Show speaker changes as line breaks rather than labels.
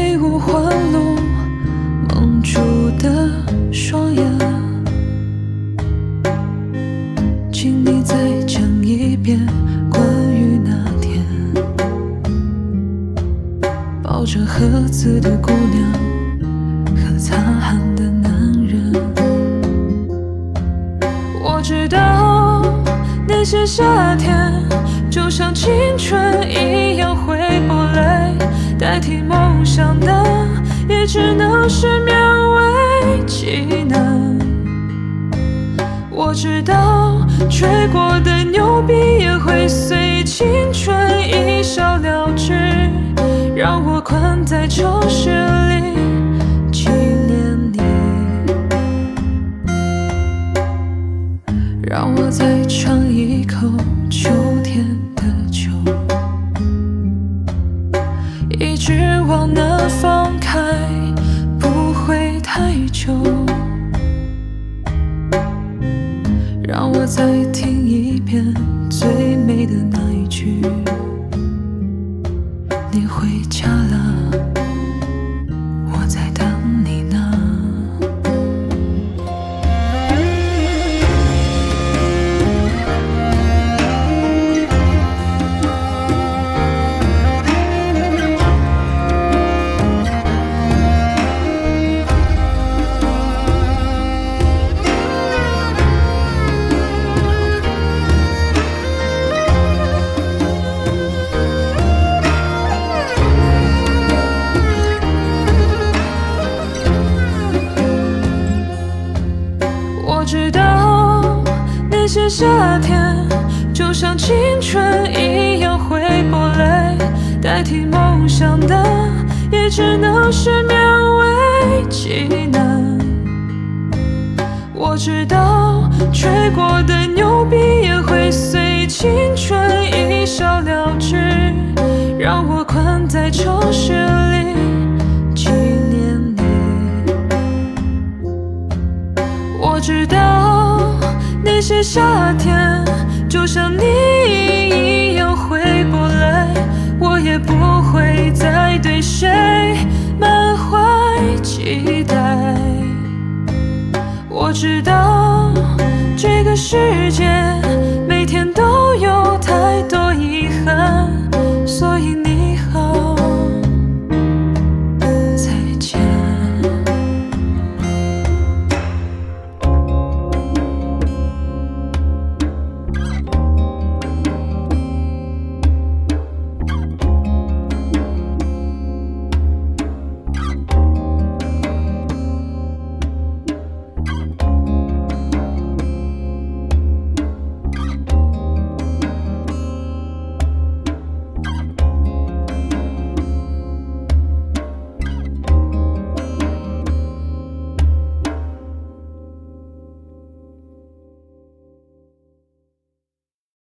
飞舞环路，蒙住的双眼。请你再讲一遍关于那天抱着盒子的姑娘和擦汗的男人。我知道那些夏天就像青春一样回不来，代替梦想的也只能是勉为其难。我知道吹过的牛逼也会随青春一笑了之，让我困在城市里纪念你。让我再尝一口秋天的酒，一直往南方开，不会太久。让我再听一遍最美的那一句，你回家了，我在等你呢。我知道那些夏天就像青春一样回不来，代替梦想的也只能是勉为其难。我知道吹过的牛逼也会随青春一笑了之，让我困在城市里纪念你。我知道那些夏天就像你一样回不来，我也不会再对谁满怀期待。我知道这个世界